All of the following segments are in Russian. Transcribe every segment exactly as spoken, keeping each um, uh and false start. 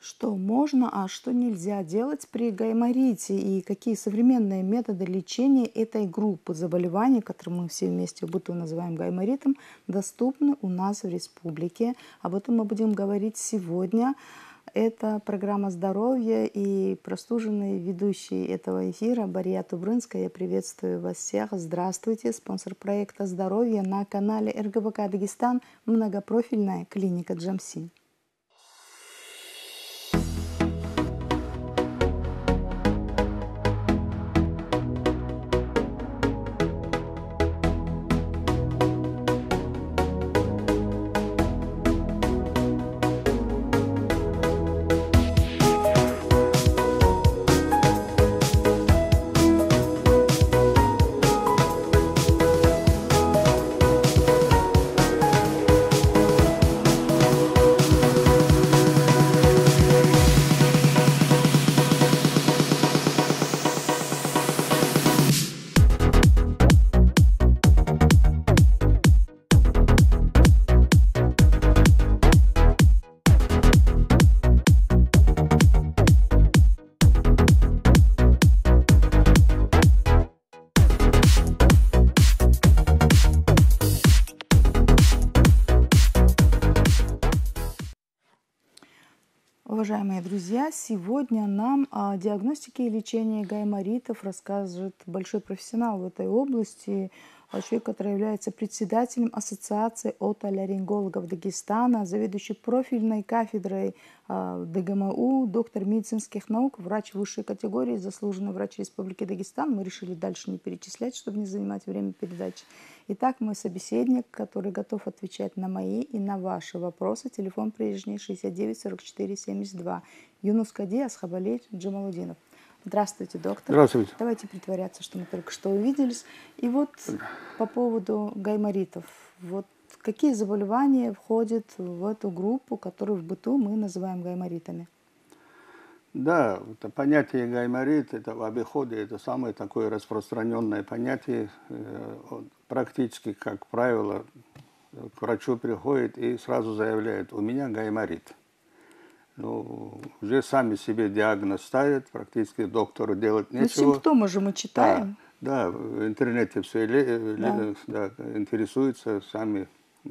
Что можно, а что нельзя делать при гайморите и какие современные методы лечения этой группы заболеваний, которые мы все вместе в быту называем гайморитом, доступны у нас в республике. Об этом мы будем говорить сегодня. Это программа «Здоровье» и простуженный ведущий этого эфира Бария Тубрынская. Я приветствую вас всех. Здравствуйте. Спонсор проекта «Здоровье» на канале эр гэ вэ ка Дагестан, многопрофильная клиника Джамси. Уважаемые друзья, сегодня нам о диагностике и лечении гайморитов расскажет большой профессионал в этой области, человек, который является председателем Ассоциации отоларингологов Дагестана, заведующий профильной кафедрой дэ гэ эм у, доктор медицинских наук, врач высшей категории, заслуженный врач Республики Дагестан. Мы решили дальше не перечислять, чтобы не занимать время передачи. Итак, мой собеседник, который готов отвечать на мои и на ваши вопросы. Телефон прежний шестьдесят девять сорок четыре семьдесят два. Юнус Кади Асхабалей Джамалудинов. Здравствуйте, доктор. Здравствуйте. Давайте притворяться, что мы только что увиделись. И вот по поводу гайморитов. Вот какие заболевания входят в эту группу, которую в быту мы называем гайморитами? Да, это понятие гайморит, это в обиходе, это самое такое распространенное понятие. Практически, как правило, к врачу приходит и сразу заявляет: у меня гайморит. Ну, уже сами себе диагноз ставят, практически доктору делать нечего. Ну, симптомы же мы читаем. Да, да, в интернете все ле, да. Да, интересуются, сами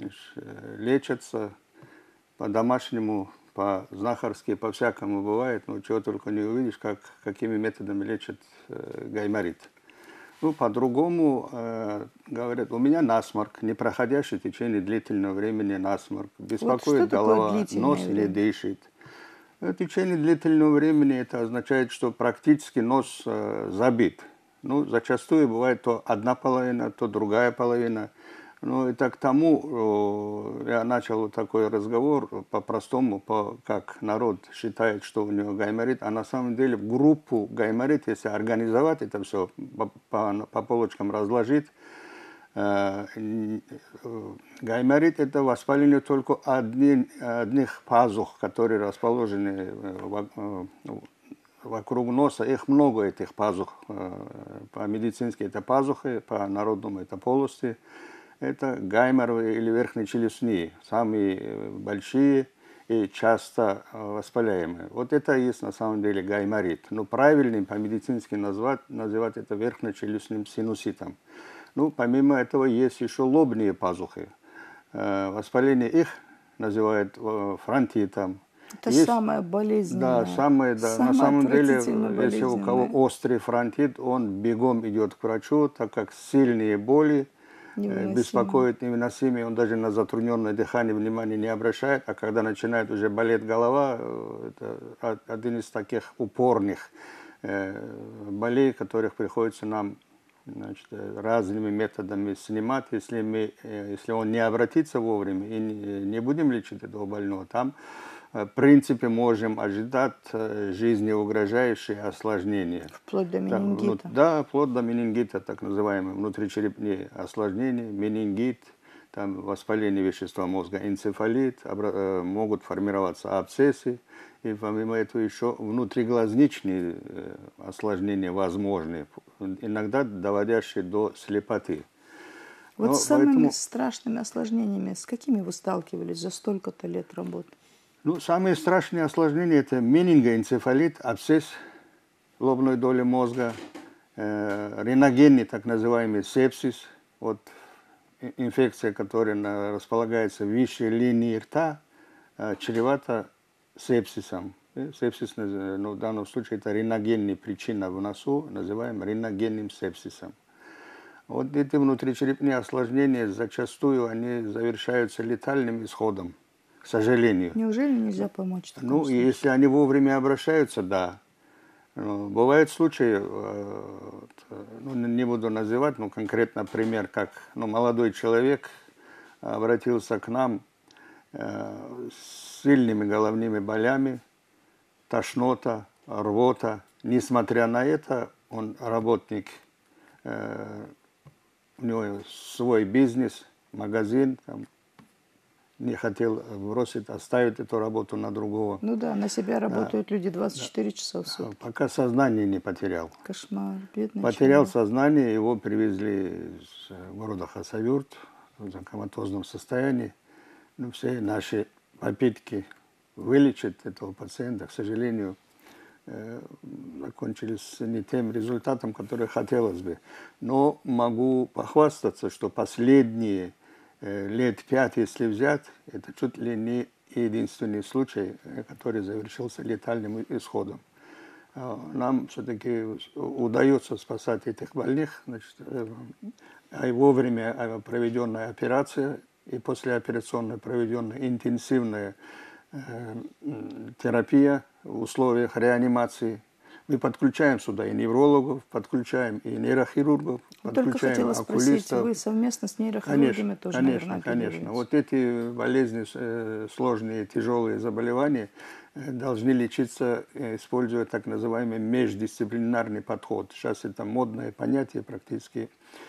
лечатся по-домашнему, по-знахарски, по-всякому бывает. Ну, чего только не увидишь, как, какими методами лечат э, гайморит. Ну, по-другому э, говорят: у меня насморк, непроходящий в течение длительного времени насморк. Беспокоит вот голова, нос не дышит. В течение длительного времени это означает, что практически нос э, забит. Ну, зачастую бывает то одна половина, то другая половина. Ну, и так тому э, я начал вот такой разговор по-простому, по, как народ считает, что у него гайморит, а на самом деле в группу гайморит, если организовать это все, по, по, по полочкам разложить, э, гайморит – это воспаление только одни, одних пазух, которые расположены в, вокруг носа. Их много, этих пазух. По-медицински это пазухи, по-народному это полости. Это гайморовые или верхнечелюстные, самые большие и часто воспаляемые. Вот это и есть на самом деле гайморит. Но правильным по-медицински назвать, называть это верхнечелюстным синуситом. Ну, помимо этого есть еще лобные пазухи. Воспаление их называют фронтитом. Это есть, самое болезненное. Да, самое, да. Самое на самом деле, если у кого острый фронтит, он бегом идет к врачу, так как сильные боли невыносимый. Беспокоит, невыносимый, он даже на затрудненное дыхание внимания не обращает, а когда начинает уже болеть голова, это один из таких упорных болей, которых приходится нам, значит, разными методами снимать. Если, мы, если он не обратится вовремя и не будем лечить этого больного, там в принципе можем ожидать жизнеугрожающие осложнения. Вплоть до менингита. Там, да, вплоть до менингита, так называемые внутричерепные осложнения, менингит, там воспаление вещества мозга, энцефалит, могут формироваться абсцессы. И помимо этого еще внутриглазничные осложнения возможны, иногда доводящие до слепоты. Вот Но с самыми поэтому... страшными осложнениями, с какими вы сталкивались за столько-то лет работы? Ну, самые страшные осложнения – это менингоэнцефалит, абсцесс лобной доли мозга, э, риногенный, так называемый сепсис, вот инфекция, которая на, располагается в высшей линии рта, э, чревата сепсисом. И сепсис, ну, в данном случае, это риногенная причина в носу, называем риногенным сепсисом. Вот эти внутричерепные осложнения зачастую они завершаются летальным исходом, к сожалению. Неужели нельзя помочь в таком Ну, и случае? если они вовремя обращаются, да. Ну, бывают случаи, ну, не буду называть, но конкретно пример, как ну, молодой человек обратился к нам э, с сильными головными болями, тошнота, рвота. Несмотря на это, он работник, э, у него свой бизнес, магазин, там, не хотел бросить, оставить эту работу на другого. Ну да, на себя работают да. люди двадцать четыре да. часа в сутки. Пока сознание не потерял. Кошмар, бедный Потерял человек. сознание, его привезли из города Хасавюрт в коматозном состоянии. Ну, все наши попытки вылечить этого пациента, к сожалению, э, закончились не тем результатом, который хотелось бы. Но могу похвастаться, что последние э, лет пять, если взять, это чуть ли не единственный случай, который завершился летальным исходом. Нам все-таки удается спасать этих больных. Значит, э, вовремя проведенная операция и послеоперационно проведенная интенсивная э, терапия в условиях реанимации. Мы подключаем сюда и неврологов, подключаем и нейрохирургов, Только подключаем хотела окулистов. спросить, вы совместно с нейрохирургами конечно, тоже, конечно, наверное, конечно. Вот эти болезни, э, сложные, тяжелые заболевания э, должны лечиться, э, используя так называемый междисциплинарный подход. Сейчас это модное понятие практически.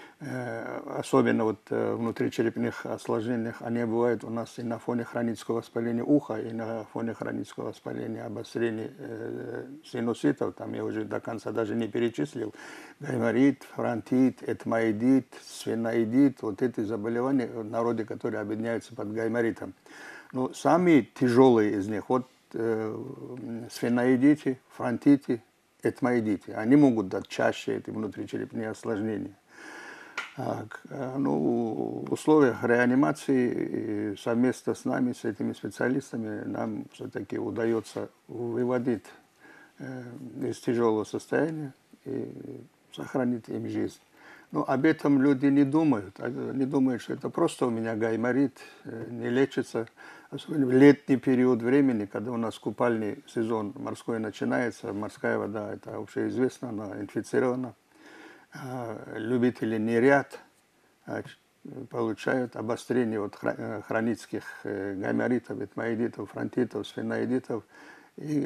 Особенно вот внутричерепных осложнениях, они бывают у нас и на фоне хронического воспаления уха, и на фоне хронического воспаления обострения э, синуситов. Там я уже до конца даже не перечислил. Гайморит, фронтит, этмоидит, сфеноидит. Вот эти заболевания в народе, которые объединяются под гайморитом. Но самые тяжелые из них, вот э, сфеноидите, фронтите, этмоидите, они могут дать чаще эти внутричерепные осложнения. Ну, в условиях реанимации совместно с нами, с этими специалистами, нам все-таки удается выводить э, из тяжелого состояния и сохранить им жизнь. Но об этом люди не думают. Не думают, что это просто у меня гайморит, не лечится. Особенно в летний период времени, когда у нас купальный сезон морской начинается, морская вода, это общеизвестно, она инфицирована. Любители нырять получают обострение вот хронических гайморитов, этмоидитов, фронтитов, сфеноидитов и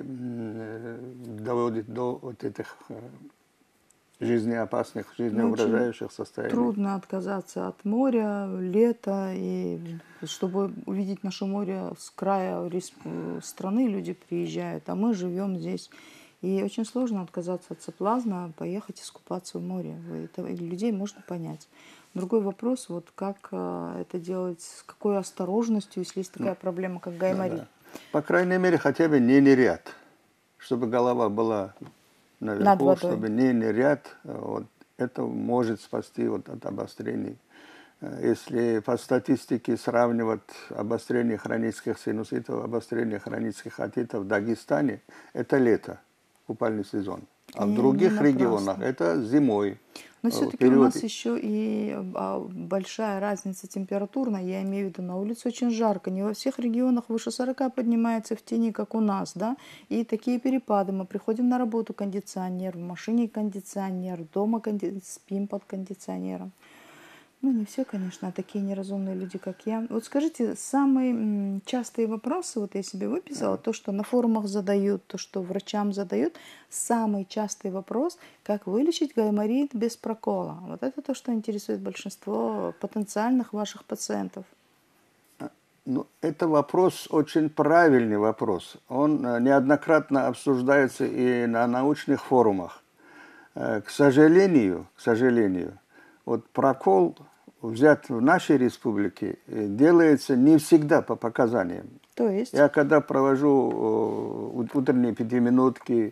доводит до вот этих жизнеопасных, жизнеугрожающих состояний. Трудно отказаться от моря, лета, и чтобы увидеть наше море с края страны люди приезжают, а мы живем здесь. И очень сложно отказаться от соблазна, поехать искупаться в море. Это людей можно понять. Другой вопрос, вот как это делать, с какой осторожностью, если есть такая проблема, как гайморит. Да, да. По крайней мере, хотя бы не нырять, чтобы голова была наверху, чтобы не нырять. Вот, это может спасти вот от обострений. Если по статистике сравнивать обострение хронических синуситов, обострение хронических отитов в Дагестане, это лето. Купальный сезон. А и в других регионах это зимой. Но все-таки у нас еще и большая разница температурная, я имею в виду, на улице очень жарко, не во всех регионах выше сорока поднимается в тени, как у нас, да, и такие перепады, мы приходим на работу, кондиционер, в машине кондиционер, дома конди... спим под кондиционером. Ну, не все, конечно, а такие неразумные люди, как я. Вот скажите, самые частые вопросы, вот я себе выписала, то, что на форумах задают, то, что врачам задают, самый частый вопрос, как вылечить гайморит без прокола. Вот это то, что интересует большинство потенциальных ваших пациентов. Ну, это вопрос, очень правильный вопрос. Он неоднократно обсуждается и на научных форумах. К сожалению, к сожалению, вот прокол взят в нашей республике делается не всегда по показаниям. То есть? Я когда провожу э, утренние пятиминутки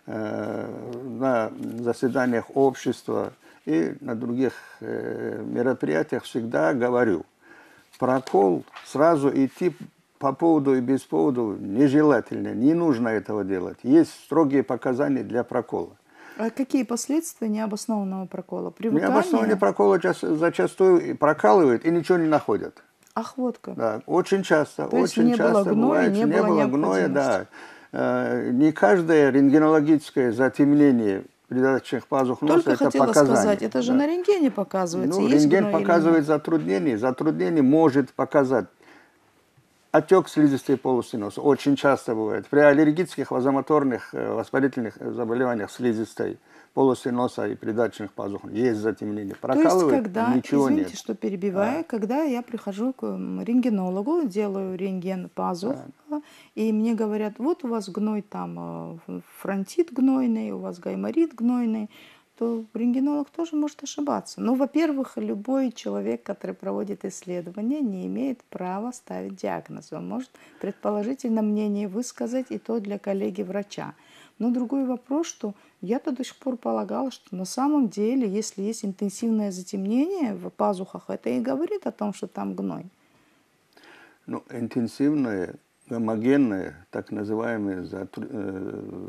э, на заседаниях общества и на других э, мероприятиях, всегда говорю, прокол сразу идти по поводу и без повода нежелательно, не нужно этого делать. Есть строгие показания для прокола. А какие последствия необоснованного прокола? Необоснованные Привыкание? проколы зачастую прокалывают и ничего не находят. Ах, вот как. Да, очень часто, То есть очень не было часто гноя, бывает, не что не было было гноя, необходимости. да. Не каждое рентгенологическое затемнение придаточных пазух носа – Только это хотела сказать, показание. это же Да. на рентгене показывается, Ну, есть рентген гной или нет. показывает затруднение. Затруднение может показать отек слизистой полости носа. Очень часто бывает. При аллергических вазомоторных воспалительных заболеваниях слизистой полости носа и придаточных пазух есть затемнение. То есть, Прокалывает, когда, ничего извините, нет. что перебиваю, А, когда я прихожу к м, рентгенологу, делаю рентген пазух, а, и мне говорят, вот у вас гной там, э, фронтит гнойный, у вас гайморит гнойный, то рентгенолог тоже может ошибаться. Ну, во-первых, любой человек, который проводит исследование, не имеет права ставить диагноз. Он может предположительно мнение высказать, и то для коллеги-врача. Но другой вопрос, что я-то до сих пор полагала, что на самом деле, если есть интенсивное затемнение в пазухах, это и говорит о том, что там гной. Ну, интенсивное, гомогенное, так называемое затру... э,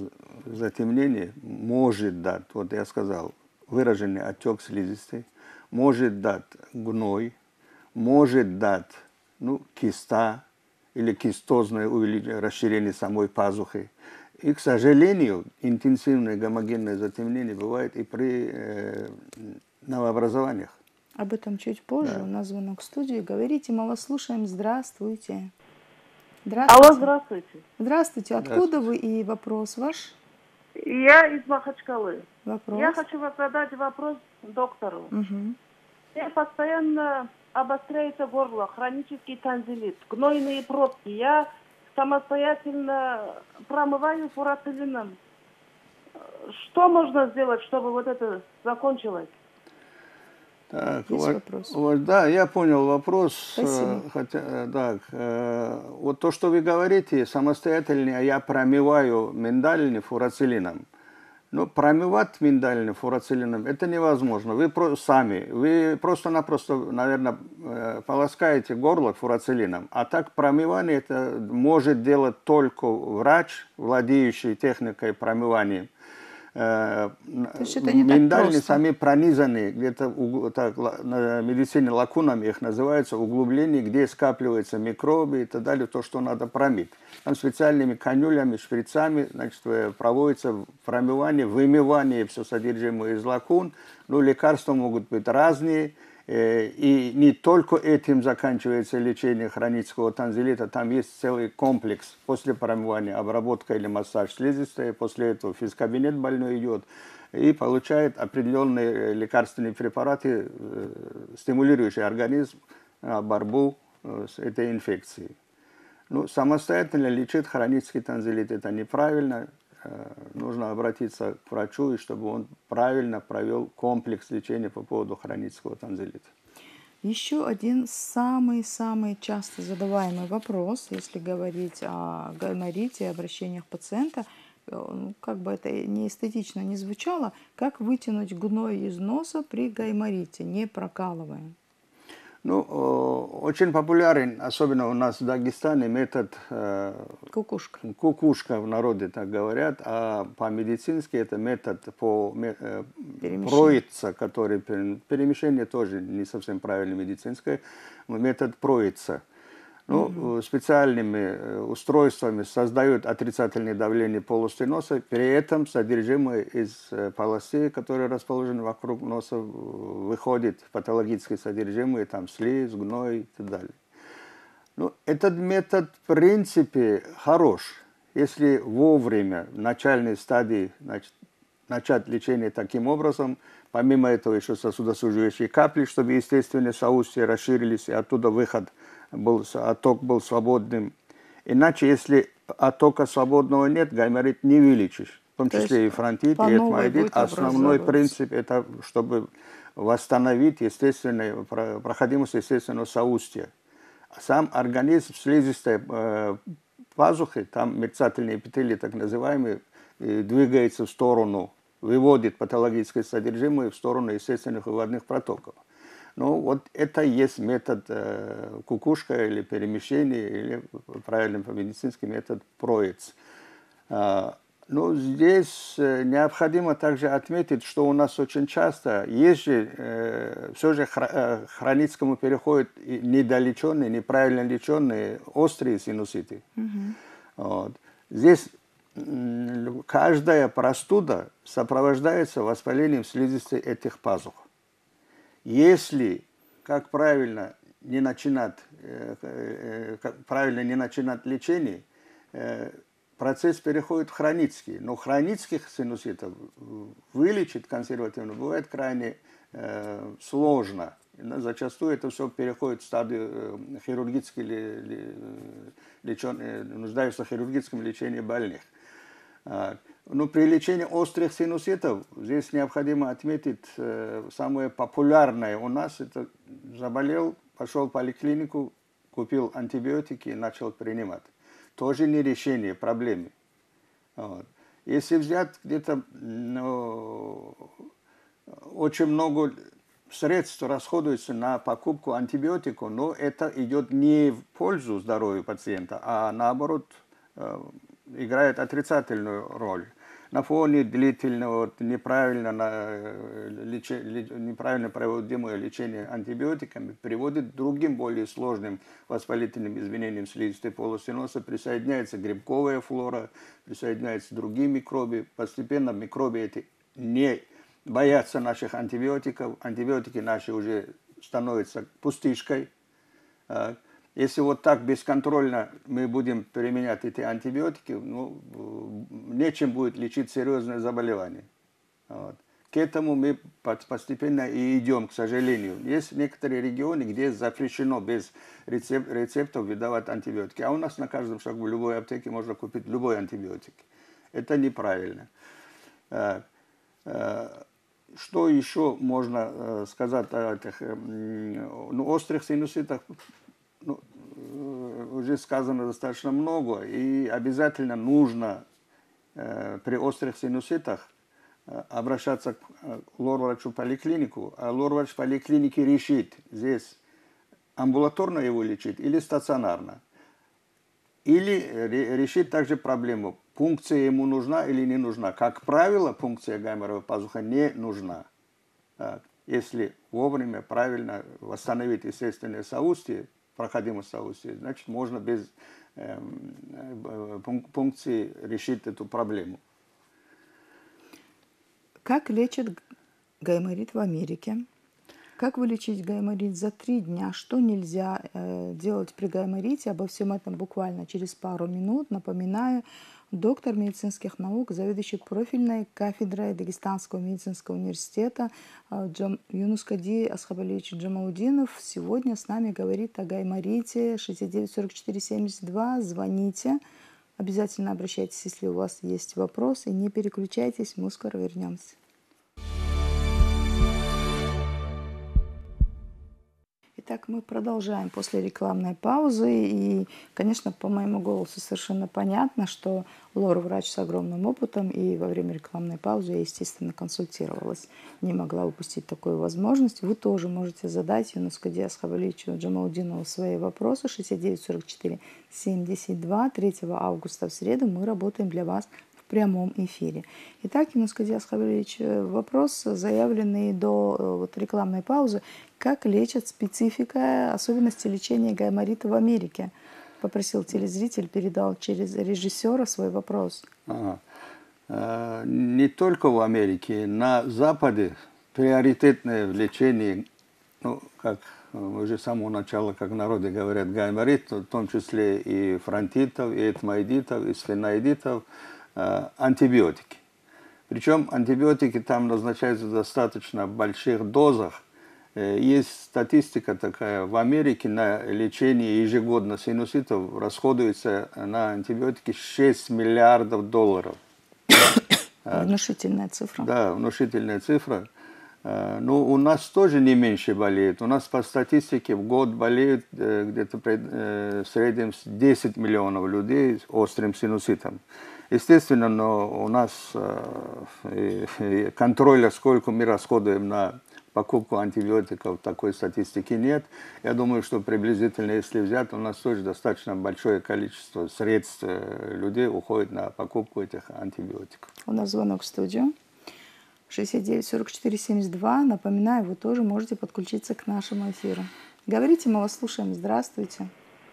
затемнение может дать, вот я сказал, выраженный отек слизистой, может дать гной, может дать ну, киста или кистозное увеличение, расширение самой пазухи. И, к сожалению, интенсивное гомогенное затемнение бывает и при э, новообразованиях. Об этом чуть позже. Да. У нас звонок в студию. Говорите, мы вас слушаем. Здравствуйте. Алло, Здравствуйте. здравствуйте. Здравствуйте. Откуда Здравствуйте. вы и вопрос ваш? Я из Махачкалы. Вопрос. Я хочу задать вопрос доктору. Угу. Мне постоянно обостряется горло, хронический танзелит, гнойные пробки. Я самостоятельно промываю фурацилином. Что можно сделать, чтобы вот это закончилось? Так, Есть вот, вопрос? вот, да, я понял вопрос. Спасибо. Хотя, так, вот то, что вы говорите, самостоятельно я промываю миндальный фурацилином. Но промывать миндальный фурацилином это невозможно. Вы про, сами, вы просто-напросто, наверное, полоскаете горло фурацилином. А так промывание это может делать только врач, владеющий техникой промывания. То есть это не так Миндальные просто. сами пронизанные, где-то так, на медицине лакунами их называются, углубления, где скапливаются микробы и так далее, то, что надо промыть. Там специальными канюлями, шприцами значит, проводится промывание, вымывание все содержимое из лакун. Ну, лекарства могут быть разные. И не только этим заканчивается лечение хронического танзелита, там есть целый комплекс. После промывания обработка или массаж слизистой, после этого в физкабинет больной идет и получает определенные лекарственные препараты, стимулирующие организм борьбу с этой инфекцией. Ну, самостоятельно лечить хронический танзелит это неправильно. Нужно обратиться к врачу, и чтобы он правильно провел комплекс лечения по поводу хронического танзелита. Еще один самый-самый часто задаваемый вопрос, если говорить о гайморите, обращениях пациента, ну, как бы это не эстетично не звучало, как вытянуть гной из носа при гайморите, не прокалывая? Ну, очень популярен, особенно у нас в Дагестане, метод э, кукушка. Кукушка в народе так говорят, а по-медицински это метод по э, проица, который перемещение тоже не совсем правильно медицинское, метод проица. Ну, угу. Специальными устройствами создают отрицательное давление полости носа, при этом содержимое из полосы, которые расположены вокруг носа, выходит патологическое содержимое, там слизь, гной и так далее. Ну, этот метод в принципе хорош, если вовремя, в начальной стадии, значит, начать лечение таким образом, помимо этого еще сосудосуживающие капли, чтобы естественные соустья расширились, и оттуда выход был, отток был свободным. Иначе, если оттока свободного нет, гайморит не вылечишь. В том числе и фронтит, и этмоидит. Основной принцип это, чтобы восстановить естественную, проходимость естественного соустья. сам организм, слизистая э, пазухи, там мерцательные эпителии, так называемые, э, двигается в сторону, выводит патологическое содержимое в сторону естественных выводных протоков. Ну, вот это и есть метод э, кукушка или перемещение, или правильно по-медицински метод Проец. А, ну, здесь э, необходимо также отметить, что у нас очень часто есть же, э, все же хра э, хроническому переходят недолеченные, неправильно леченные острые синуситы. Mm-hmm. Вот. Здесь каждая простуда сопровождается воспалением слизистой этих пазух. Если, как правильно не начинать, э, э, как правильно не начинать лечение, э, процесс переходит в хронический. Но хронических синуситов вылечить консервативно бывает крайне э, сложно. Зачастую это все переходит в стадию э, хирургической лечения, нуждаются в хирургическом лечении больных. Но при лечении острых синуситов здесь необходимо отметить э, самое популярное у нас. Это заболел, пошел в поликлинику, купил антибиотики и начал принимать. Тоже не решение проблемы. Вот. Если взять где-то ну, очень много средств расходуется на покупку антибиотиков, но это идет не в пользу здоровья пациента, а наоборот э, играет отрицательную роль. На фоне длительного неправильно, леч... неправильно проводимого лечения антибиотиками приводит к другим более сложным воспалительным изменениям слизистой полости носа. Присоединяется грибковая флора, присоединяются другие микробы. Постепенно микробы эти не боятся наших антибиотиков. Антибиотики наши уже становятся пустышкой. Если вот так бесконтрольно мы будем применять эти антибиотики, ну, нечем будет лечить серьезное заболевание. Вот. К этому мы постепенно и идем, к сожалению. Есть некоторые регионы, где запрещено без рецеп рецептов выдавать антибиотики. А у нас на каждом шагу в любой аптеке можно купить любой антибиотик. Это неправильно. Что еще можно сказать о этих ну, острых синуситах? Ну, уже сказано достаточно много, и обязательно нужно э, при острых синуситах э, обращаться к э, лор-врачу в поликлинику, а лор-врач в поликлинике решит, здесь амбулаторно его лечить или стационарно. Или ре, решит также проблему, пункция ему нужна или не нужна. Как правило, пункция гайморовой пазухи не нужна. Так, если вовремя правильно восстановить естественное соустье, проходимость соустья, значит, можно без э, пункции решить эту проблему. Как лечат гайморит в Америке? Как вылечить гайморит за три дня? Что нельзя э, делать при гайморите? Обо всем этом буквально через пару минут. Напоминаю, доктор медицинских наук, заведующий профильной кафедрой Дагестанского медицинского университета Джам, Юнускади Асхабалевич Джамаудинов сегодня с нами говорит о гайморите. шестьдесят девять сорок четыре семьдесят два. Звоните. Обязательно обращайтесь, если у вас есть вопрос. И не переключайтесь, мы скоро вернемся. Итак, мы продолжаем после рекламной паузы. И, конечно, по моему голосу совершенно понятно, что лор-врач с огромным опытом. И во время рекламной паузы я, естественно, консультировалась. Не могла упустить такую возможность. Вы тоже можете задать Юнускади Асхабалевичу Джамаудинову свои вопросы. шестьдесят девять сорок четыре семьдесят два. третьего августа в среду мы работаем для вас в прямом эфире. Итак, Юнускади Асхабалевич, вопрос, заявленный до вот, рекламной паузы. Как лечат, специфика, особенности лечения гайморита в Америке? Попросил телезритель, передал через режиссера свой вопрос. Ага. А, не только в Америке, на Западе приоритетное в лечении, ну, как уже с самого начала, как в народе говорят, гайморит, в том числе и фронтитов, и этмоидитов, и сфеноидитов, а, антибиотики. Причем антибиотики там назначаются в достаточно больших дозах. Есть статистика такая, в Америке на лечение ежегодно синуситов расходуется на антибиотики шесть миллиардов долларов. Внушительная цифра. Да, внушительная цифра. Ну, у нас тоже не меньше болеет. У нас по статистике в год болеют где-то в среднем десять миллионов людей с острым синуситом. Естественно, но у нас контроля, сколько мы расходуем на покупку антибиотиков, такой статистики нет. Я думаю, что приблизительно, если взять, у нас тоже достаточно большое количество средств людей уходит на покупку этих антибиотиков. У нас звонок в студию. шестьдесят девять сорок четыре семьдесят два. Напоминаю, вы тоже можете подключиться к нашему эфиру. Говорите, мы вас слушаем. Здравствуйте.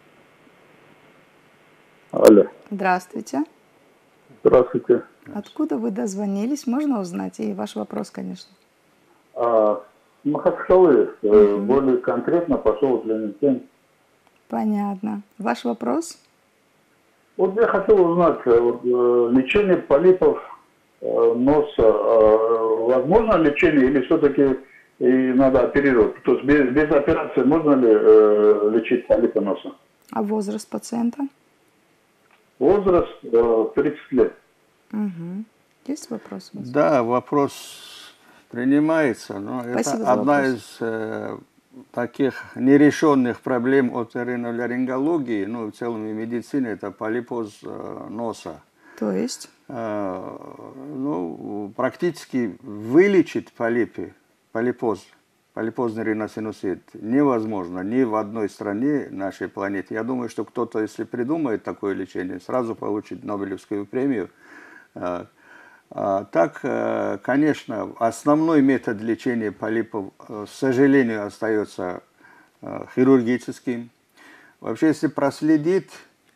Алло. Здравствуйте. Здравствуйте. Откуда вы дозвонились? Можно узнать? И ваш вопрос, конечно. А, Махачкалы. Угу. Более конкретно пошел для Понятно. Ваш вопрос? Вот я хотел узнать, вот, лечение полипов носа, возможно лечение или все-таки надо оперировать? То есть без, без операции можно ли э, лечить полипы носа? А возраст пациента? Возраст э, тридцать лет. Угу. Есть вопрос? Да, вопрос принимается, но Спасибо это одна вопрос. из э, таких нерешенных проблем оториноларингологии, ну в целом и медицины, это полипоз э, носа. То есть? Ну, практически вылечить полипы, полипоз, полипозный риносинусит невозможно ни в одной стране нашей планеты. Я думаю, что кто-то, если придумает такое лечение, сразу получит Нобелевскую премию. Так, конечно, основной метод лечения полипов, к сожалению, остается хирургическим. Вообще, если проследить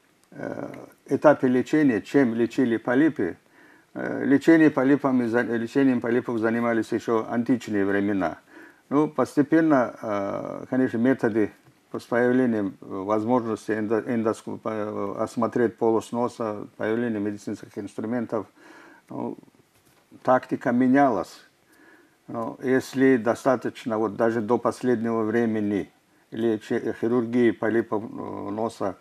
этапе лечения, чем лечили полипы, лечение полипами, лечением полипов занимались еще античные времена. Ну, постепенно, конечно, методы с появлением возможности эндоскоп, осмотреть полость носа, появление медицинских инструментов, ну, тактика менялась. Но если достаточно, вот даже до последнего времени, хирургии полипов носа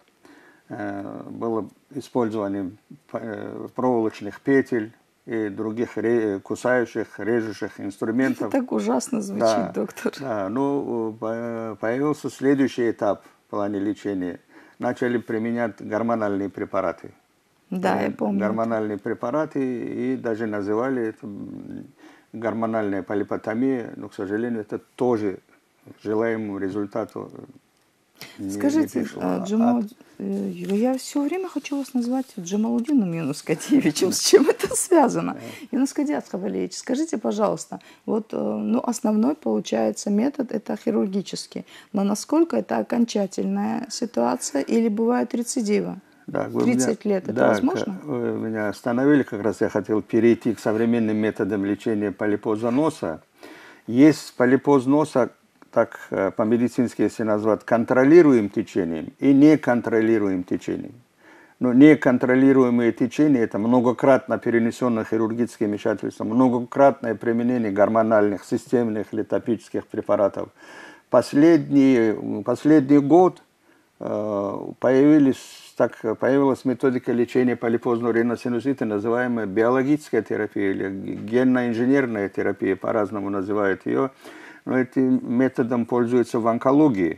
было использование проволочных петель и других кусающих, режущих инструментов. Это так ужасно звучит, да, доктор. Да, ну, появился следующий этап в плане лечения. Начали применять гормональные препараты. Да, я помню. Гормональные препараты, и даже называли это гормональная полипотомия, но, к сожалению, это тоже желаемому результату. Скажите, Джамал, я все время хочу вас назвать Джамалудином Юнус Кадиевичем. С чем это связано? Юнус Кадиевич Хавалевич, скажите, пожалуйста, вот, ну, основной, получается, метод это хирургический. Но насколько это окончательная ситуация или бывают рецидивы? Да, тридцать меня, лет, это да, возможно? Вы меня остановили, как раз я хотел перейти к современным методам лечения полипоза носа. Есть полипоз носа, так по-медицински, если назвать, контролируемым течением и неконтролируемым течением. Но неконтролируемые течения – это многократно перенесенное хирургическое вмешательство, многократное применение гормональных, системных или топических препаратов. Последний, последний год э, появились, так, появилась методика лечения полипозного риносинусита, называемая биологическая терапия или генно-инженерная терапия, по-разному называют ее. Но этим методом пользуются в онкологии.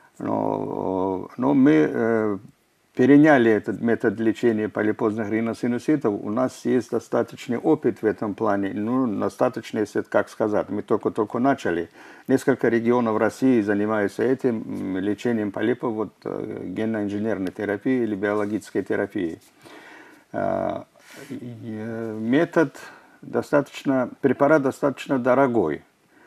Но, но мы э, переняли этот метод лечения полипозных риносинуситов. У нас есть достаточный опыт в этом плане. Ну, достаточно, если как сказать. Мы только-только начали. Несколько регионов России занимаются этим лечением полипов, вот, генно-инженерной терапией или биологической терапией. Э, метод достаточно, препарат достаточно дорогой.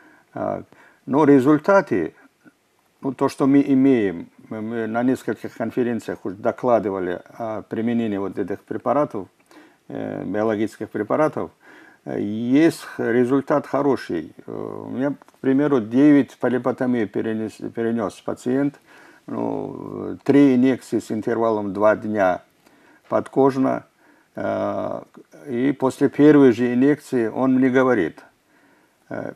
Но результаты, ну, то, что мы имеем, мы на нескольких конференциях уже докладывали о применении вот этих препаратов, э, биологических препаратов, есть результат хороший. У меня, к примеру, девять полипотомий перенес, перенес пациент, ну, три инъекции с интервалом два дня подкожно, э, и после первой же инъекции он мне говорит, э,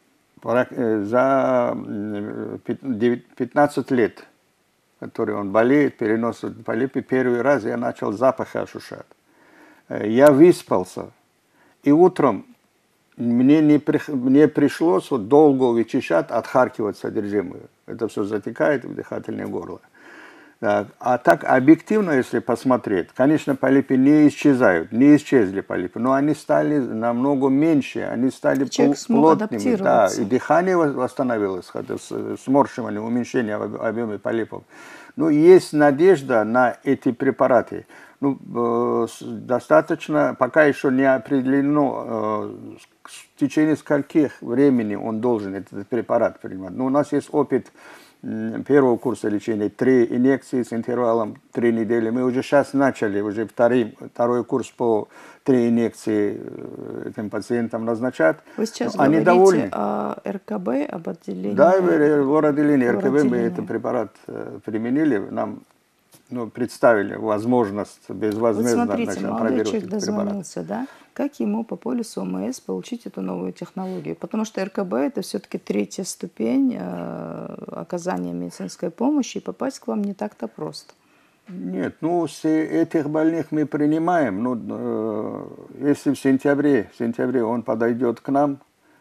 за пятнадцать лет, который он болеет, переносит полипы, первый раз я начал запахи ощущать. Я выспался, и утром мне не, при, мне пришлось вот долго вычищать, отхаркивать содержимое. Это все затекает в дыхательное горло. Так. А так объективно, если посмотреть, конечно, полипы не исчезают, не исчезли полипы, но они стали намного меньше, они стали плотными, да, и дыхание восстановилось, сморщивание, уменьшение объема полипов. Ну, есть надежда на эти препараты. Ну, э, достаточно, пока еще не определено, э, в течение скольких времени он должен этот препарат принимать. Но у нас есть опыт первого курса лечения, три инъекции с интервалом три недели. Мы уже сейчас начали, уже второй, второй курс по три инъекции этим пациентам назначать. Вы сейчас Они говорите довольны. о эр ка бэ, об отделении? Да, в лор-отделении эр ка бэ мы этот препарат применили, нам ну, представили возможность безвозмездно вот смотрите, молодой человек дозвонился, препарат. Да? Как ему по полису о эм эс получить эту новую технологию? Потому что эр ка бэ это все-таки третья ступень э, оказания медицинской помощи, и попасть к вам не так-то просто. Нет, ну, с этих больных мы принимаем. Ну, э, если в сентябре, в сентябре он подойдет к нам,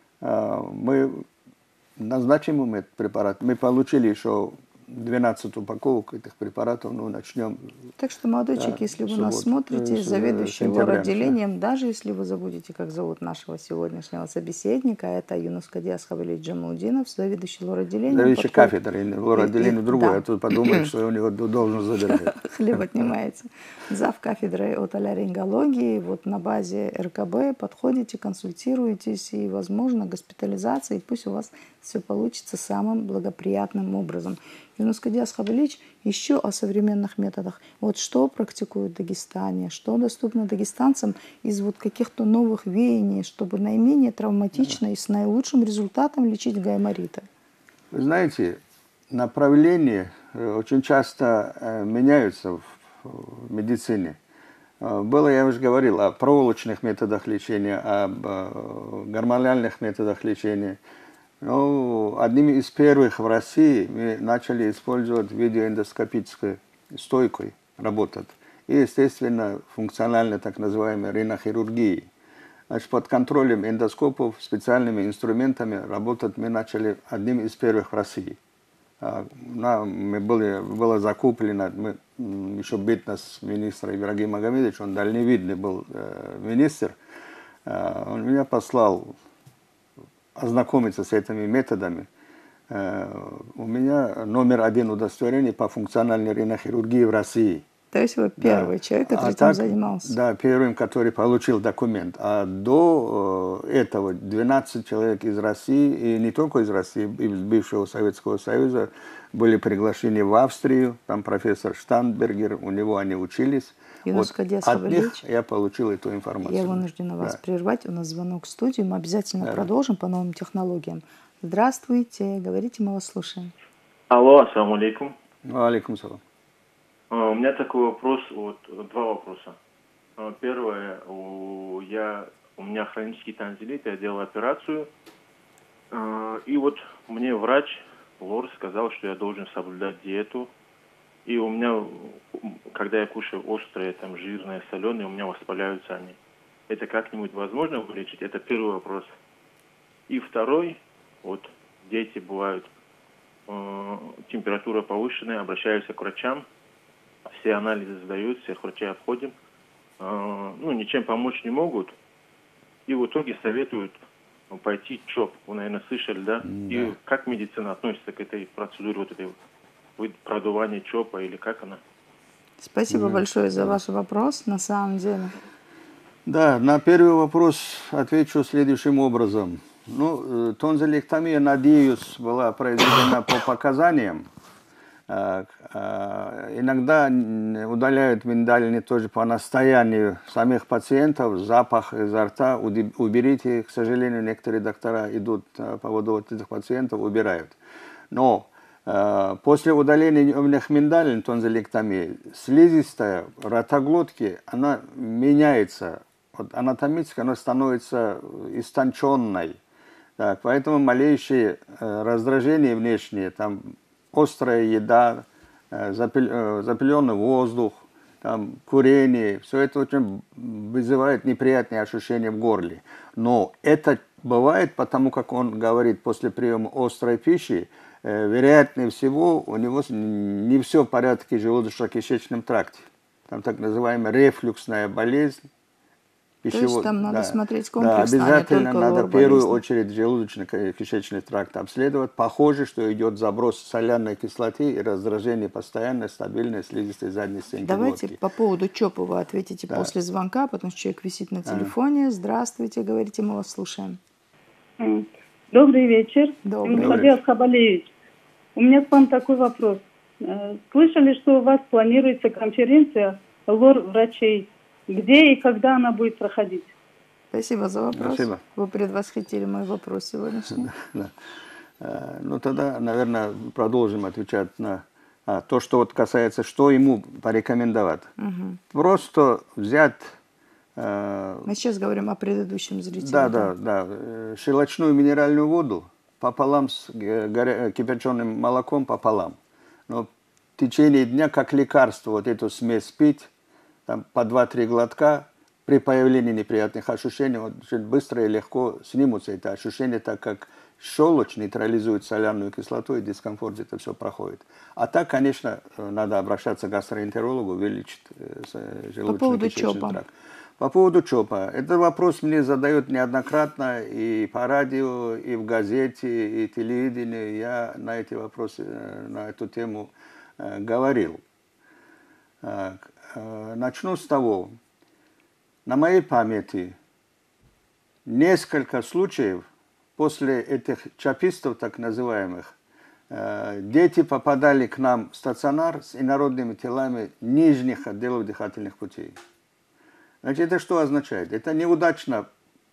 э, мы назначим ему этот препарат. Мы получили еще двенадцать упаковок этих препаратов, ну, начнем. Так что, молодой человек, да, если вы нас смотрите, заведующий лор-отделением, даже если вы забудете, как зовут нашего сегодняшнего собеседника, это Юнус Кадиас Хавалич Джамалудинов, заведующий лор-отделением. Заведующий кафедрой, лор-отделение другое, да. А тут подумает, что у него должность забирают. Хлеб отнимается. Зав кафедрой отоларингологии, вот на базе эр ка бэ подходите, консультируетесь, и, возможно, госпитализация, и пусть у вас все получится самым благоприятным образом. Юнус Кадиас Хавалич еще о современных методах. Вот что практикуют в Дагестане, что доступно дагестанцам из вот каких-то новых веяний, чтобы наименее травматично и с наилучшим результатом лечить гаймориты. Вы знаете, направления очень часто меняются в медицине. Было, я уже говорил, о проволочных методах лечения, об гормональных методах лечения. Ну, одним из первых в России мы начали использовать видеоэндоскопической стойкой работать. И, естественно, функционально так называемой ринохирургии. Значит, под контролем эндоскопов, специальными инструментами работать мы начали одним из первых в России. Нам мы были, было закуплено, мы, еще бытность министра Ибрагим Магомедович, он дальневидный был э, министр, э, он меня послал ознакомиться с этими методами. У меня номер один удостоверение по функциональной ринохирургии в России. То есть вы первый, да, человек, который а этим так, занимался? Да, первым, который получил документ. А до этого двенадцать человек из России, и не только из России, из бывшего Советского Союза, были приглашены в Австрию. Там профессор Штанбергер, у него они учились. Юнус Вот Кадиас от Хавалич, них я получил эту информацию. Я вынуждена вас да. прервать. У нас звонок в студию. Мы обязательно да. продолжим по новым технологиям. Здравствуйте. Говорите, мы вас слушаем. Алло, ассаламу алейкум. Алейкум салам. У меня такой вопрос, вот два вопроса. Первое, у, я, у меня хронический танзелит, я делал операцию. И вот мне врач, лор, сказал, что я должен соблюдать диету. И у меня, когда я кушаю острые, там, жирные, соленые, у меня воспаляются они. Это как-нибудь возможно вылечить? Это первый вопрос. И второй, вот дети бывают, э, температура повышенная, обращаются к врачам, все анализы сдают, всех врачей обходим, э, ну, ничем помочь не могут. И в итоге советуют пойти ЧОП. Вы, наверное, слышали, да? да? И как медицина относится к этой процедуре, вот этой продувание ЧОПа или как она? Спасибо да. большое за ваш вопрос, на самом деле. Да, на первый вопрос отвечу следующим образом. Ну, тонзиллэктомия, надеюсь, была произведена по показаниям. Иногда удаляют миндалины тоже по настоянию самих пациентов, запах изо рта уберите. К сожалению, некоторые доктора идут по поводу вот этих пациентов, убирают. Но после удаления умных миндалин, тонзиллэктомии, слизистая ротоглотки, она меняется. Вот анатомически она становится истонченной. Так, поэтому малейшие раздражения внешние, там острая еда, запыленный воздух, там, курение, все это очень вызывает неприятные ощущения в горле. Но это бывает, потому как он говорит, после приема острой пищи, э, вероятнее всего, у него не все в порядке в желудочно-кишечном тракте. Там так называемая рефлюксная болезнь. То есть там надо да, смотреть да, комплексно, обязательно а не только надо в первую лор-болезнь. очередь желудочно-кишечный тракт обследовать. Похоже, что идет заброс соляной кислоты и раздражение постоянной, стабильной слизистой задней стенки Давайте глотки. по поводу ЧОПа вы ответите Да. после звонка, потому что человек висит на А. телефоне. Здравствуйте, говорите, мы вас слушаем. Добрый вечер. Добрый. Мухаддиас Хабалевич, у меня к вам такой вопрос. Э, Слышали, что у вас планируется конференция лор-врачей. Где и когда она будет проходить? Спасибо за вопрос. Спасибо. Вы предвосхитили мой вопрос сегодняшний. Да. Э, Ну, тогда, наверное, продолжим отвечать на а, то, что вот касается, что ему порекомендовать. Мгм. Просто взять... э, Мы сейчас говорим о предыдущем зрителе. Да, да, да. э, Щелочную минеральную воду пополам с э, горя- кипяченым молоком пополам. Но в течение дня, как лекарство, вот эту смесь пить, там, по два-три глотка, при появлении неприятных ощущений, вот, очень быстро и легко снимутся эти ощущения, так как щелочь нейтрализует соляную кислоту, и дискомфорт это все проходит. А так, конечно, э, надо обращаться к гастроэнтерологу, увеличить э, с- э, По поводу желудочно-кишечный ЧОПа. тракт. По поводу ЧОПа. Этот вопрос мне задают неоднократно и по радио, и в газете, и телевидении. Я на эти вопросы, э, на эту тему э, говорил. Так, э, Начну с того. На моей памяти несколько случаев после этих чопистов, так называемых, э, дети попадали к нам в стационар с инородными телами нижних отделов дыхательных путей. Значит, это что означает? Это неудачно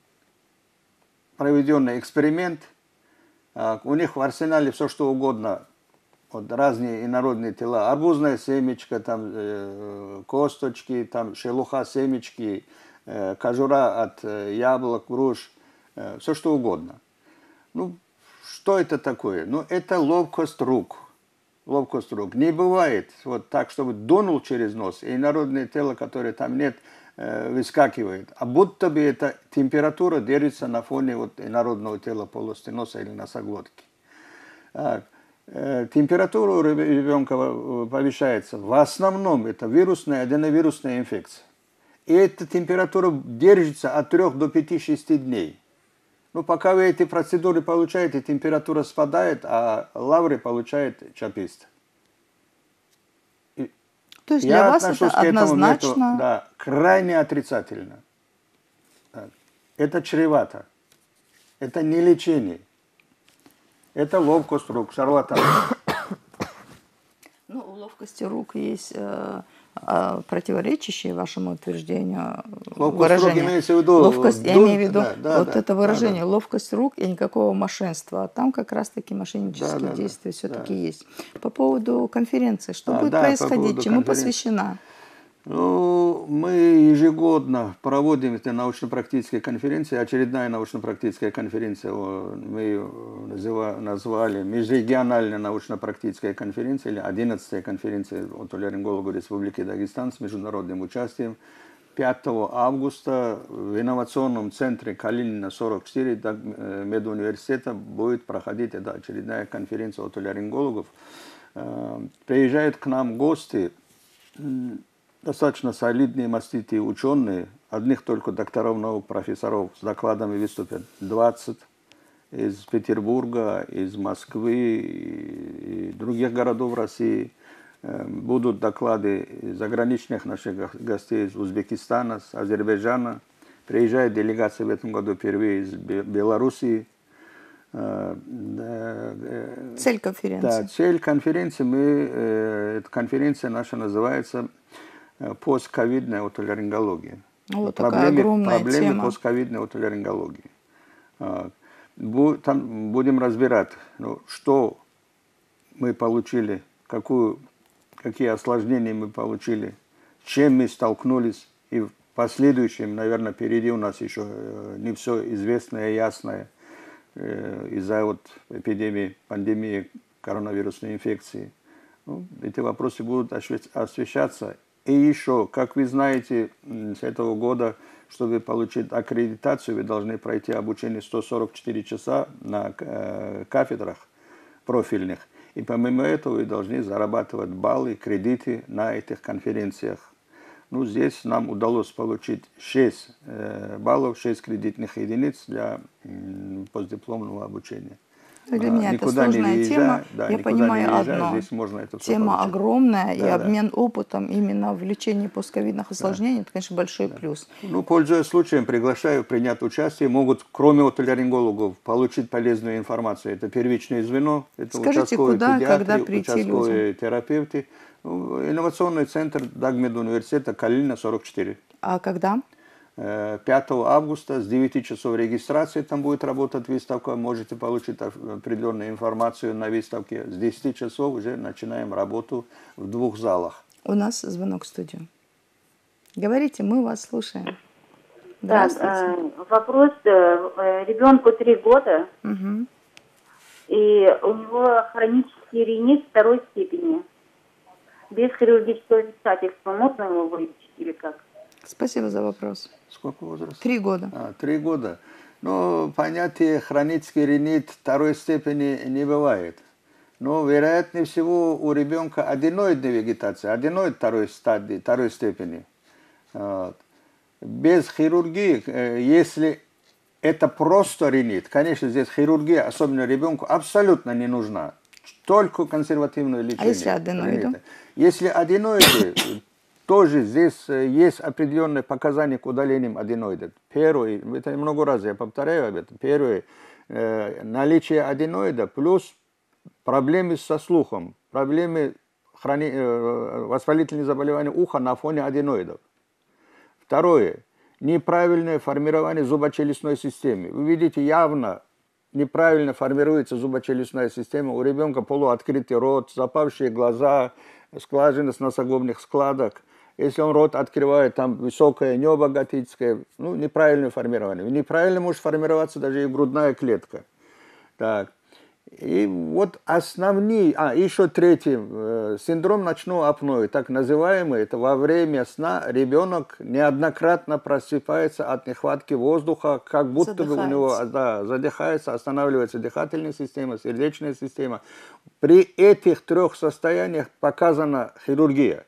проведенный эксперимент. А, У них в арсенале все что угодно. Вот разные инородные тела. Арбузная семечка, там, э, косточки, там, шелуха семечки, э, кожура от э, яблок, груш, э, все что угодно. Ну, что это такое? Ну, это ловкость рук. Ловкость рук. Не бывает вот так, чтобы дунул через нос, и инородное тело, которое там нет, э, выскакивает. А будто бы эта температура держится на фоне вот инородного тела полости носа или носоглотки. Так. Э, Температура у реб- ребенка э, повышается. В основном это вирусная, аденовирусная инфекция. И эта температура держится от трёх до пяти-шести дней. Ну, пока вы эти процедуры получаете, температура спадает, а лавры получает чопист. И То есть я для вас это отношусь к этому однозначно... методу, да, крайне отрицательно. Так. Это чревато. Это не лечение. Это ловкость рук, шарлатан. Ну, у ловкости рук есть э, э, противоречащие вашему утверждению Ловкость выражения. рук имеется в виду... Ловкость, я дун- имею в виду да, да, вот да, это да, выражение, да. ловкость рук и никакого мошенства. А там как раз-таки мошеннические Да, да, да, действия все-таки да. есть. По поводу конференции, что А, будет да, по происходить, поводу чему конференции. посвящена? Ну, мы ежегодно проводим эти научно-практические конференции. Очередная научно-практическая конференция, о, мы ее называ- назвали межрегиональная научно-практическая конференция, или одиннадцатая конференция отоларингологов Республики Дагестан с международным участием. пятого августа в инновационном центре Калинина сорок четыре Даг- э, медуниверситета будет проходить эта очередная конференция отоларингологов. Э, Приезжают к нам гости, м, достаточно солидные, маститые ученые, одних только докторов наук, профессоров с докладами выступят двадцать из Петербурга, из Москвы и других городов России. Э, Будут доклады заграничных наших го- гостей из Узбекистана, с Азербайджана. Приезжает делегация в этом году впервые из Бе- Белоруссии. Э, да, э, Цель Да, конференции. цель конференции, мы, э, эта конференция наша называется э, постковидная отоларингология. Вот такая Проблемы, огромная проблемы тема. постковидной отоларингологии. А, бу- Там будем разбирать, ну, что мы получили, какую, какие осложнения мы получили, с чем мы столкнулись, и в последующем, наверное, впереди у нас еще э, не все известное и ясное э, из-за вот эпидемии, пандемии коронавирусной инфекции. Ну, эти вопросы будут освещаться. И еще, как вы знаете, с этого года, чтобы получить аккредитацию, вы должны пройти обучение сто сорок четыре часа на кафедрах профильных. И помимо этого вы должны зарабатывать баллы, кредиты на этих конференциях. Ну, здесь нам удалось получить шесть э, баллов, шесть кредитных единиц для м, постдипломного обучения. Для меня это сложная выезжая, тема. да, Я понимаю выезжая, одно. здесь можно это Тема получить. огромная, Да, и да. обмен опытом именно в лечении постковидных осложнений, да. Это, конечно, большой да. плюс. Ну, пользуясь случаем, приглашаю принять участие. Могут, кроме отоларингологов, получить полезную информацию. Это первичное звено, это Скажите, участковые куда, педиатры, когда прийти участковые людям? терапевты. Ну, инновационный центр Дагмед университета Калинина, сорок четыре. А когда? пятого августа с девяти часов регистрации там будет работать выставка. Можете получить определенную информацию на выставке. С десяти часов уже начинаем работу в двух залах. У нас звонок в студию. Говорите, мы вас слушаем. Так, э, вопрос. Э, ребенку три года, угу. и у него хронический ринит второй степени. Без хирургического вмешательства можно его вылечить или как? Спасибо за вопрос. Сколько возраста? Три года. А, три года. Ну, понятие хронический ринит второй степени не бывает. Но, вероятнее всего, у ребенка аденоидная вегетация, аденоид второй стадии, второй степени. Вот. Без хирургии, если это просто ринит, конечно, здесь хирургия, особенно ребенку, абсолютно не нужна. Только консервативное лечение. А если аденоиды? Если аденоиды, тоже здесь есть определенные показания к удалению аденоидов. Первое, это много раз я повторяю об этом, первое, э, наличие аденоида плюс проблемы со слухом, проблемы храни, э, воспалительных заболеваний уха на фоне аденоидов. Второе, неправильное формирование зубочелюстной системы. Вы видите, явно неправильно формируется зубочелюстная система. У ребенка полуоткрытый рот, запавшие глаза, скважина с носогубных складок. Если он рот открывает, там высокое небо готическое, ну, неправильное формирование. Неправильно может формироваться даже и грудная клетка. Так. И вот основные, а, еще третий, э, синдром ночного апноэ, так называемый, это во время сна ребенок неоднократно просыпается от нехватки воздуха, как будто бы у него да, задыхается, останавливается дыхательная система, сердечная система. При этих трех состояниях показана хирургия.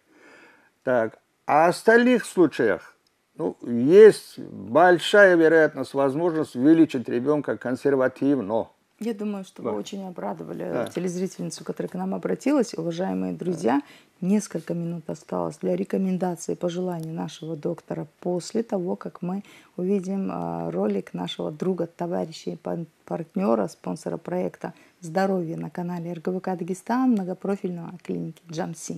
Так. А в остальных случаях ну, есть большая вероятность, возможность вылечить ребенка консервативно. Я думаю, что да. вы очень обрадовали да. телезрительницу, которая к нам обратилась. Уважаемые друзья, несколько минут осталось для рекомендаций и пожеланий нашего доктора после того, как мы увидим ролик нашего друга, товарища и партнера, спонсора проекта «Здоровье» на канале эр гэ вэ ка Дагестан, многопрофильного клиники Джамси.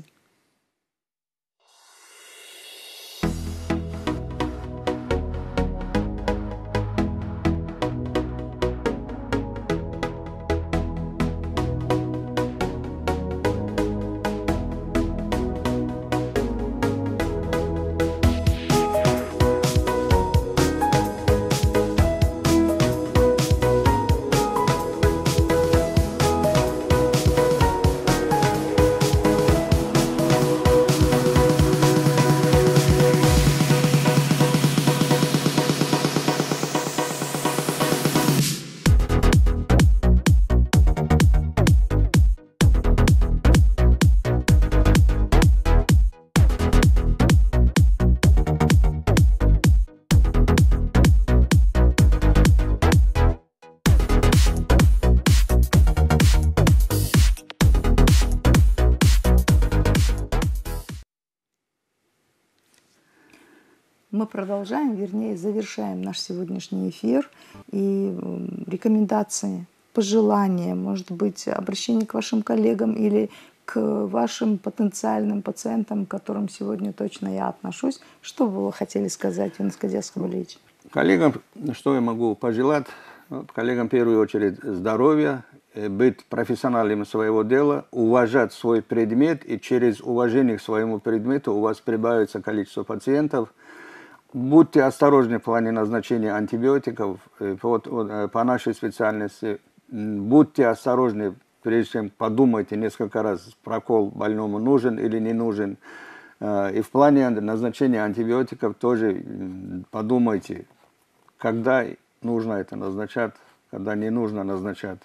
Мы продолжаем, вернее, завершаем наш сегодняшний эфир. И рекомендации, пожелания, может быть, обращение к вашим коллегам или к вашим потенциальным пациентам, к которым сегодня точно я отношусь. Что бы вы хотели сказать, Юнус Кадиас Хабалевич? Коллегам, что я могу пожелать? Коллегам в первую очередь здоровья, быть профессионалом своего дела, уважать свой предмет, и через уважение к своему предмету у вас прибавится количество пациентов. Будьте осторожны в плане назначения антибиотиков. Вот, вот, по нашей специальности будьте осторожны, прежде чем подумайте несколько раз, прокол больному нужен или не нужен. И в плане назначения антибиотиков тоже подумайте, когда нужно это назначать, когда не нужно назначать.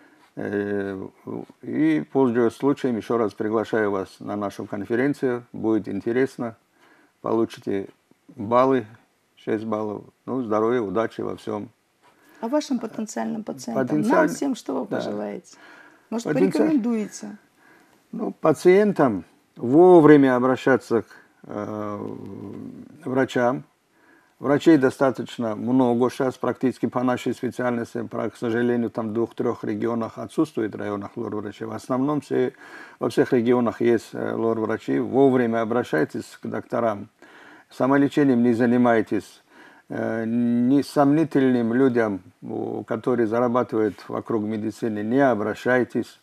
И, пользуясь случаем, еще раз приглашаю вас на нашу конференцию. Будет интересно. Получите баллы, шесть баллов. Ну, здоровья, удачи во всем. А вашим потенциальным пациентам, Потенциаль... нам всем что вы да. пожелаете? Может, Потенциаль... порекомендуете? Ну, пациентам вовремя обращаться к э, врачам. Врачей достаточно много сейчас, практически по нашей специальности, к сожалению, там в двух-трех регионах отсутствует районах лор-врачей. В основном все, во всех регионах есть лор-врачи. Вовремя обращайтесь к докторам. Самолечением не занимайтесь. Несомнительным людям, которые зарабатывают вокруг медицины, не обращайтесь.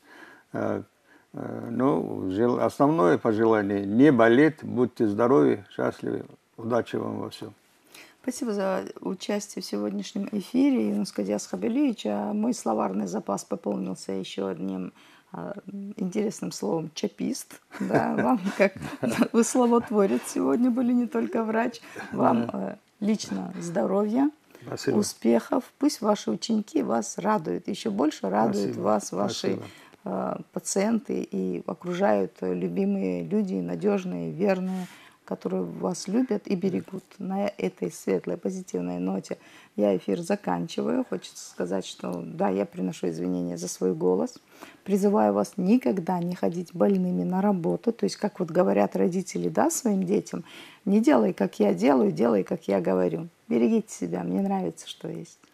Ну, основное пожелание – не болеть, будьте здоровы, счастливы, удачи вам во всем. Спасибо за участие в сегодняшнем эфире, Юнускадиас Хабилевич. Мой словарный запас пополнился еще одним а, интересным словом «чапист». Да, вам, как вы словотворец сегодня были, не только врач. Вам а, лично здоровья, Спасибо. Успехов. Пусть ваши ученики вас радуют. Еще больше радуют Спасибо. Вас ваши а, пациенты и окружают любимые люди, надежные, верные, которые вас любят и берегут. На этой светлой, позитивной ноте я эфир заканчиваю. Хочется сказать, что да, я приношу извинения за свой голос. Призываю вас никогда не ходить больными на работу. То есть, как вот говорят родители, да, своим детям, не делай, как я делаю, делай, как я говорю. Берегите себя, мне нравится, что есть.